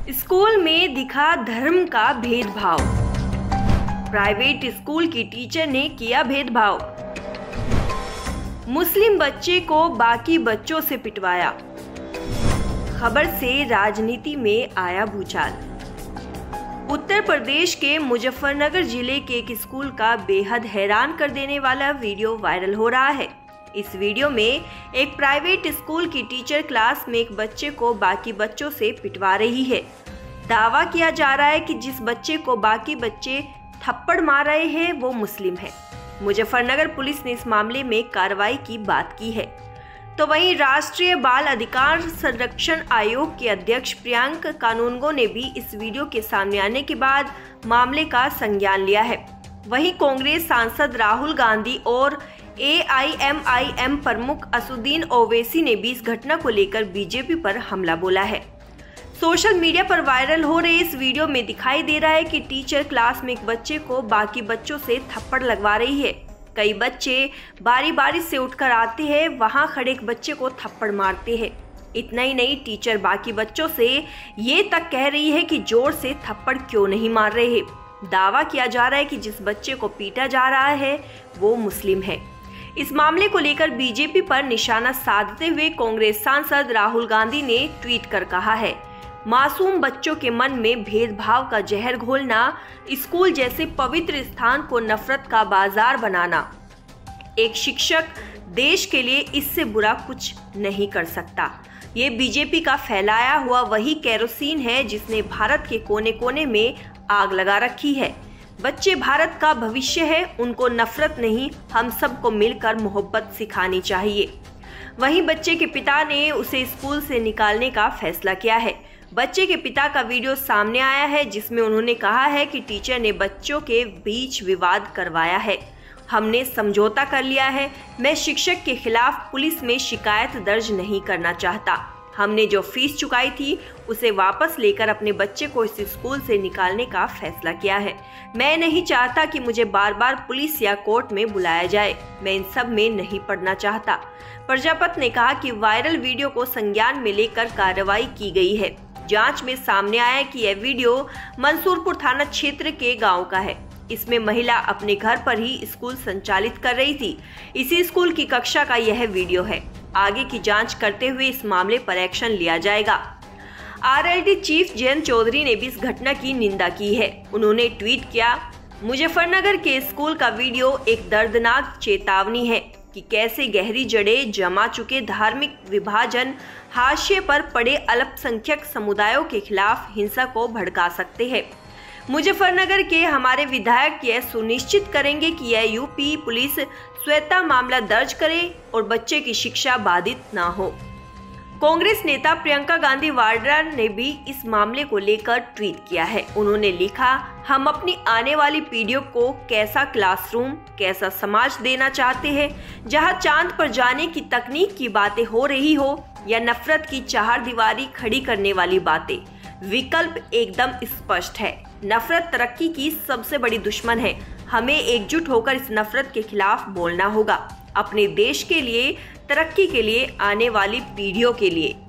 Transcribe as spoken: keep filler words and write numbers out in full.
School में दिखा धर्म का भेदभाव। प्राइवेट स्कूल की टीचर ने किया भेदभाव। मुस्लिम बच्चे को बाकी बच्चों से पिटवाया। खबर से राजनीति में आया भूचाल। उत्तर प्रदेश के मुजफ्फरनगर जिले के एक स्कूल का बेहद हैरान कर देने वाला वीडियो वायरल हो रहा है। इस वीडियो में एक प्राइवेट स्कूल की टीचर क्लास में एक बच्चे को बाकी बच्चों से पिटवा रही है। दावा किया जा रहा है कि जिस बच्चे को बाकी बच्चे थप्पड़ मार रहे हैं वो मुस्लिम है। मुजफ्फरनगर पुलिस ने इस मामले में कार्रवाई की बात की है। तो वहीं राष्ट्रीय बाल अधिकार संरक्षण आयोग के अध्यक्ष प्रियंक कानूनगो ने भी इस वीडियो के सामने आने के बाद मामले का संज्ञान लिया है। वहीं कांग्रेस सांसद राहुल गांधी और ए आई एम आई एम प्रमुख असदुद्दीन ओवैसी ने भी इस घटना को लेकर बीजेपी पर हमला बोला है। सोशल मीडिया पर वायरल हो रहे इस वीडियो में दिखाई दे रहा है कि टीचर क्लास में एक बच्चे को बाकी बच्चों से थप्पड़ लगवा रही है। कई बच्चे बारी बारी से उठकर आते हैं, वहां खड़े एक बच्चे को थप्पड़ मारते हैं। इतना ही नहीं, टीचर बाकी बच्चों से ये तक कह रही है कि जोर से थप्पड़ क्यों नहीं मार रहे। दावा किया जा रहा है कि जिस बच्चे को पीटा जा रहा है वो मुस्लिम है। इस मामले को लेकर बीजेपी पर निशाना साधते हुए कांग्रेस सांसद राहुल गांधी ने ट्वीट कर कहा है, मासूम बच्चों के मन में भेदभाव का जहर घोलना, स्कूल जैसे पवित्र स्थान को नफरत का बाजार बनाना। एक शिक्षक देश के लिए इससे बुरा कुछ नहीं कर सकता। ये बीजेपी का फैलाया हुआ वही केरोसिन है जिसने भारत के कोने कोने में आग लगा रखी है। बच्चे भारत का भविष्य है, उनको नफरत नहीं, हम सबको मिलकर मोहब्बत सिखानी चाहिए। वहीं बच्चे के पिता ने उसे स्कूल से निकालने का फैसला किया है। बच्चे के पिता का वीडियो सामने आया है जिसमें उन्होंने कहा है कि टीचर ने बच्चों के बीच विवाद करवाया है। हमने समझौता कर लिया है। मैं शिक्षक के खिलाफ पुलिस में शिकायत दर्ज नहीं करना चाहता। हमने जो फीस चुकाई थी उसे वापस लेकर अपने बच्चे को इस स्कूल से निकालने का फैसला किया है। मैं नहीं चाहता कि मुझे बार बार पुलिस या कोर्ट में बुलाया जाए। मैं इन सब में नहीं पड़ना चाहता। प्रजापत ने कहा कि वायरल वीडियो को संज्ञान में लेकर कार्रवाई की गई है। जांच में सामने आया कि यह वीडियो मंसूरपुर थाना क्षेत्र के गांव का है। इसमें महिला अपने घर पर ही स्कूल संचालित कर रही थी। इसी स्कूल की कक्षा का यह वीडियो है। आगे की जांच करते हुए इस मामले पर एक्शन लिया जाएगा। R L D chief Jayant Chaudhary ने भी इस घटना की निंदा की है। उन्होंने ट्वीट किया, मुजफ्फरनगर के स्कूल का वीडियो एक दर्दनाक चेतावनी है कि कैसे गहरी जड़ें जमा चुके धार्मिक विभाजन हाशिए पर पड़े अल्पसंख्यक समुदायों के खिलाफ हिंसा को भड़का सकते हैं। मुजफ्फरनगर के हमारे विधायक यह सुनिश्चित करेंगे कि यह यूपी पुलिस स्वतः मामला दर्ज करे और बच्चे की शिक्षा बाधित ना हो। कांग्रेस नेता प्रियंका गांधी वाड्रा ने भी इस मामले को लेकर ट्वीट किया है। उन्होंने लिखा, हम अपनी आने वाली पीढ़ियों को कैसा क्लासरूम, कैसा समाज देना चाहते हैं, जहां चांद पर जाने की तकनीक की बातें हो रही हो या नफरत की चार दीवारी खड़ी करने वाली बातें। विकल्प एकदम स्पष्ट है। नफरत तरक्की की सबसे बड़ी दुश्मन है। हमें एकजुट होकर इस नफरत के खिलाफ बोलना होगा, अपने देश के लिए, तरक्की के लिए, आने वाली पीढ़ियों के लिए।